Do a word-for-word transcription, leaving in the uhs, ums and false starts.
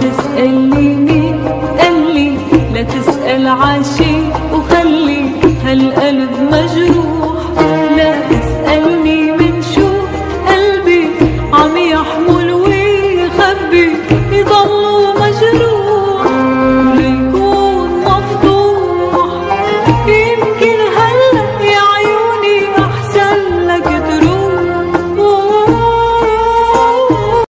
تسألني مين قالي لا تسأل عاشق وخلي هالقلب مجروح.